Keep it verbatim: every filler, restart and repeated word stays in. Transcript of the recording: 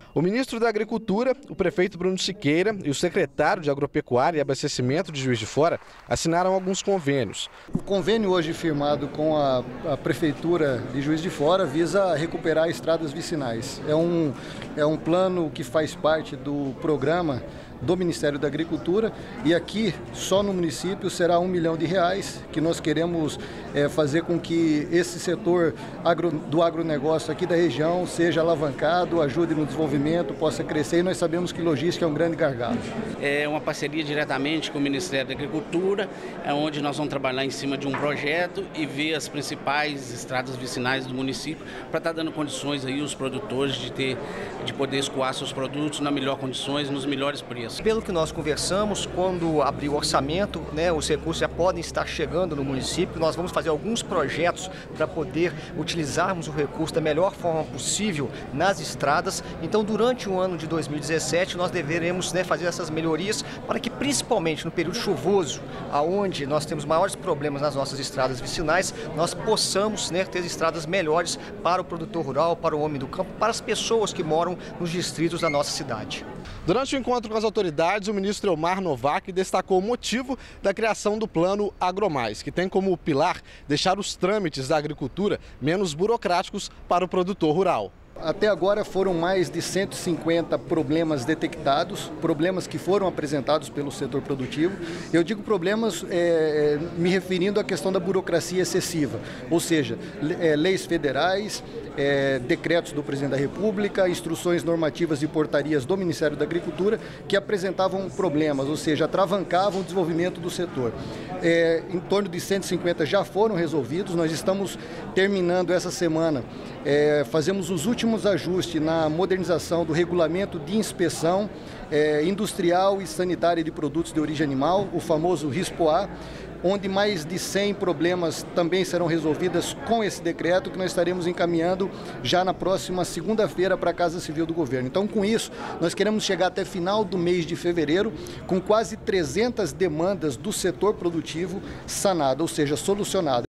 O ministro da Agricultura, o prefeito Bruno Siqueira e o secretário de Agropecuária e Abastecimento de Juiz de Fora assinaram alguns convênios. O convênio hoje firmado com a, a Prefeitura de Juiz de Fora visa recuperar estradas vicinais. É um, é um plano que faz parte do programa do Ministério da Agricultura e aqui só no município será um milhão de reais que nós queremos é, fazer com que esse setor agro, do agronegócio aqui da região seja alavancado, ajude no desenvolvimento, possa crescer, e nós sabemos que logística é um grande gargalo. É uma parceria diretamente com o Ministério da Agricultura, é onde nós vamos trabalhar em cima de um projeto e ver as principais estradas vicinais do município para estar dando condições aí aos produtores de, ter, de poder escoar seus produtos nas melhores condições, nos melhores preços. Pelo que nós conversamos, quando abrir o orçamento, né, os recursos já podem estar chegando no município. Nós vamos fazer alguns projetos para poder utilizarmos o recurso da melhor forma possível nas estradas. Então, durante o ano de dois mil e dezessete, nós deveremos, né, fazer essas melhorias para que, principalmente no período chuvoso, aonde nós temos maiores problemas nas nossas estradas vicinais, nós possamos, né, ter estradas melhores para o produtor rural, para o homem do campo, para as pessoas que moram nos distritos da nossa cidade. Durante o encontro com as autoridades, o ministro Elmar Novak destacou o motivo da criação do Plano AgroMais, que tem como pilar deixar os trâmites da agricultura menos burocráticos para o produtor rural. Até agora foram mais de cento e cinquenta problemas detectados, problemas que foram apresentados pelo setor produtivo. Eu digo problemas é, me referindo à questão da burocracia excessiva, ou seja, é, leis federais, é, decretos do presidente da República, instruções normativas e portarias do Ministério da Agricultura que apresentavam problemas, ou seja, atravancavam o desenvolvimento do setor. É, em torno de cento e cinquenta já foram resolvidos, nós estamos terminando essa semana, é, fazemos os últimos ajustes na modernização do regulamento de inspeção é, industrial e sanitária de produtos de origem animal, o famoso RISPOA, onde mais de cem problemas também serão resolvidos com esse decreto que nós estaremos encaminhando já na próxima segunda-feira para a Casa Civil do Governo. Então, com isso, nós queremos chegar até final do mês de fevereiro com quase trezentas demandas do setor produtivo sanadas, ou seja, solucionadas.